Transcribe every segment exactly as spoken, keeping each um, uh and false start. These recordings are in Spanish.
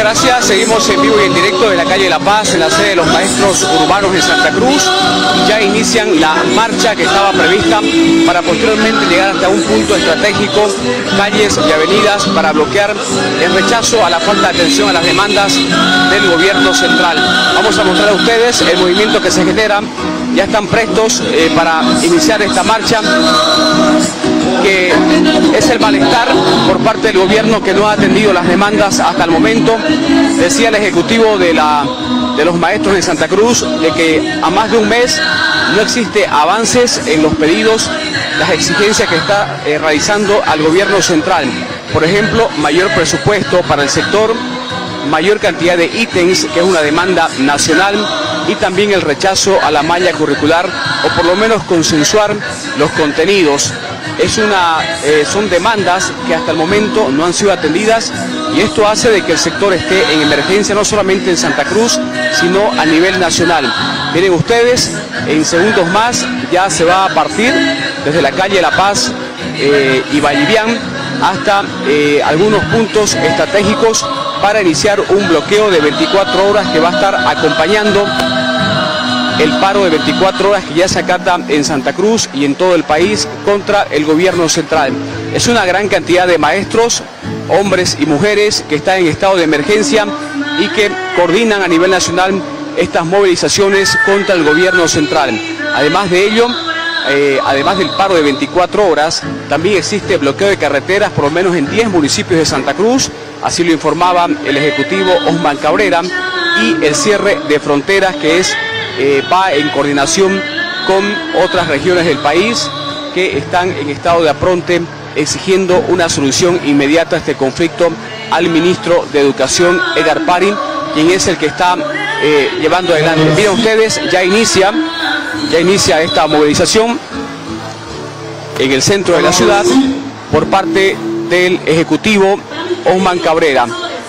gracias. Seguimos en vivo y en directo de la calle La Paz, en la sede de los maestros urbanos de Santa Cruz. Ya inician la marcha que estaba prevista para posteriormente llegar hasta un punto estratégico, calles y avenidas, para bloquear el rechazo a la falta de atención a las demandas del gobierno central. Vamos a mostrar a ustedes el movimiento que se genera. Ya están prestos eh, para iniciar esta marcha, que es el malestar por parte del gobierno que no ha atendido las demandas hasta el momento. Decía el ejecutivo de, la, de los maestros de Santa Cruz de que a más de un mes no existe avances en los pedidos, las exigencias que está eh, realizando al gobierno central. Por ejemplo, mayor presupuesto para el sector, mayor cantidad de ítems, que es una demanda nacional, y también el rechazo a la malla curricular, o por lo menos consensuar los contenidos. Es una, eh, son demandas que hasta el momento no han sido atendidas, y esto hace de que el sector esté en emergencia, no solamente en Santa Cruz, sino a nivel nacional. Miren ustedes, en segundos más ya se va a partir desde la calle La Paz eh, y Vallivian hasta eh, algunos puntos estratégicos para iniciar un bloqueo de veinticuatro horas que va a estar acompañando el paro de veinticuatro horas que ya se acata en Santa Cruz y en todo el país contra el gobierno central. Es una gran cantidad de maestros, hombres y mujeres, que están en estado de emergencia y que coordinan a nivel nacional estas movilizaciones contra el gobierno central. Además de ello, eh, además del paro de veinticuatro horas, también existe bloqueo de carreteras por lo menos en diez municipios de Santa Cruz, así lo informaba el ejecutivo Osman Cabrera, y el cierre de fronteras que es Eh, va en coordinación con otras regiones del país que están en estado de apronte, exigiendo una solución inmediata a este conflicto al ministro de Educación, Edgar Pari, quien es el que está eh, llevando adelante. Miren ustedes, ya inicia, ya inicia esta movilización en el centro de la ciudad por parte del ejecutivo Osman Cabrera.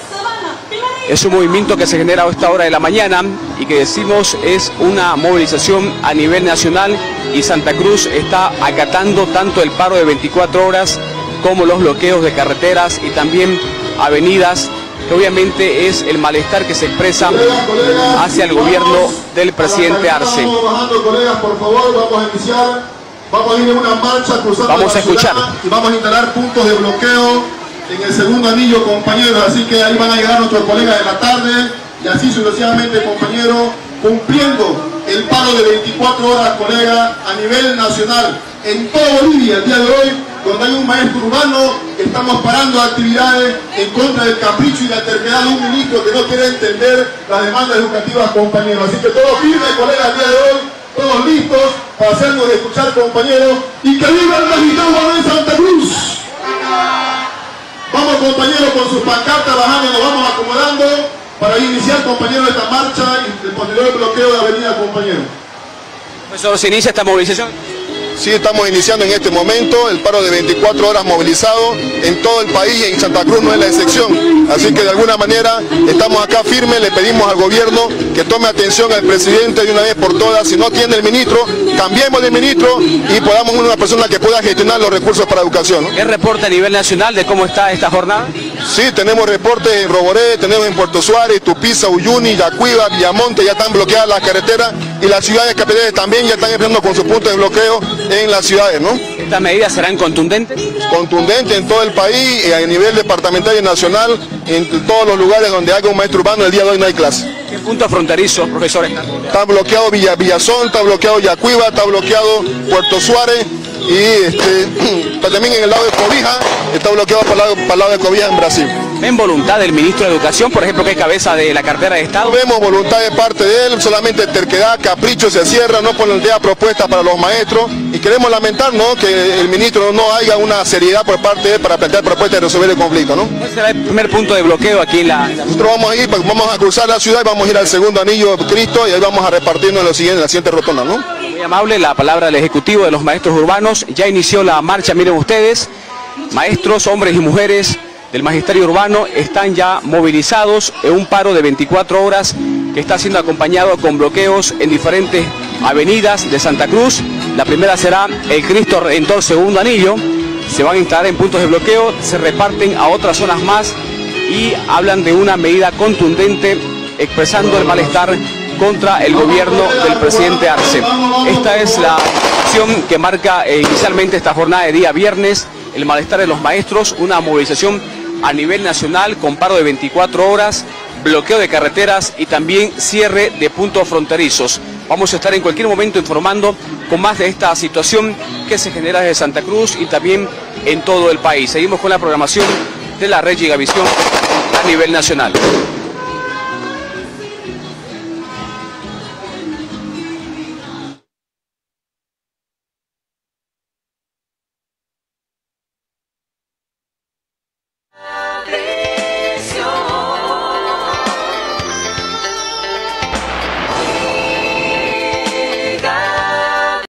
Es un movimiento que se genera a esta hora de la mañana y que decimos es una movilización a nivel nacional, y Santa Cruz está acatando tanto el paro de veinticuatro horas como los bloqueos de carreteras y también avenidas, que obviamente es el malestar que se expresa hacia el gobierno del presidente Arce. Vamos bajando, colegas, por favor, vamos a iniciar, vamos a ir en una marcha cruzando vamos a escuchar y vamos a instalar puntos de bloqueo en el segundo anillo, compañeros, así que ahí van a llegar nuestros colegas de la tarde, y así sucesivamente, compañeros, cumpliendo el paro de veinticuatro horas, colegas, a nivel nacional, en toda Bolivia. El día de hoy, donde hay un maestro urbano, estamos parando actividades en contra del capricho y la terquedad de un ministro que no quiere entender las demandas educativas, compañeros. Así que todos firmes, colegas, el día de hoy, todos listos para hacernos escuchar, compañeros, y que viva el magistrado de Santa Cruz. Vamos, compañeros, con sus pancartas bajando, nos vamos acomodando para iniciar, compañeros, esta marcha y el posterior bloqueo de avenida, compañeros. Profesor, ¿se inicia esta movilización? Sí, estamos iniciando en este momento el paro de veinticuatro horas movilizado en todo el país, y en Santa Cruz no es la excepción. Así que de alguna manera estamos acá firmes, le pedimos al gobierno que tome atención al presidente de una vez por todas. Si no tiene el ministro, cambiemos de ministro y podamos una persona que pueda gestionar los recursos para educación, ¿no? ¿Qué reporte a nivel nacional de cómo está esta jornada? Sí, tenemos reportes en Roboré, tenemos en Puerto Suárez, Tupiza, Uyuni, Yacuiba, Villamonte, ya están bloqueadas las carreteras, y las ciudades capitales también ya están empezando con sus puntos de bloqueo en las ciudades, ¿no? ¿Estas medidas serán contundentes? Contundentes en todo el país, a nivel departamental y nacional, en todos los lugares donde haya un maestro urbano. El día de hoy no hay clase. ¿Qué puntos fronterizos, profesores? Está bloqueado Villa, Villazón, está bloqueado Yacuiba, está bloqueado Puerto Suárez, y este, también en el lado de Cobija, está bloqueado para el lado, para el lado de Cobija en Brasil. ¿Ven voluntad del ministro de Educación, por ejemplo, que es cabeza de la cartera de Estado? No vemos voluntad de parte de él, solamente terquedad, capricho, se cierra, no plantea propuestas para los maestros, y queremos lamentar, ¿no?, que el ministro no haya una seriedad por parte de él para plantear propuestas de resolver el conflicto, ¿no? ¿Cuál será el primer punto de bloqueo aquí en la...? Nosotros vamos a ir, vamos a cruzar la ciudad y vamos a ir al segundo anillo de Cristo, y ahí vamos a repartirnos en, lo siguiente, en la siguiente rotonda, ¿no? Muy amable, la palabra del ejecutivo de los maestros urbanos. Ya inició la marcha, miren ustedes, maestros, hombres y mujeres del magisterio urbano están ya movilizados en un paro de veinticuatro horas que está siendo acompañado con bloqueos en diferentes avenidas de Santa Cruz. La primera será el Cristo Redentor segundo anillo. Se van a instalar en puntos de bloqueo, se reparten a otras zonas más y hablan de una medida contundente expresando el malestar contra el gobierno del presidente Arce. Esta es la acción que marca eh, inicialmente esta jornada de día viernes, el malestar de los maestros, una movilización a nivel nacional con paro de veinticuatro horas, bloqueo de carreteras y también cierre de puntos fronterizos. Vamos a estar en cualquier momento informando con más de esta situación que se genera desde Santa Cruz y también en todo el país. Seguimos con la programación de la red Gigavisión a nivel nacional.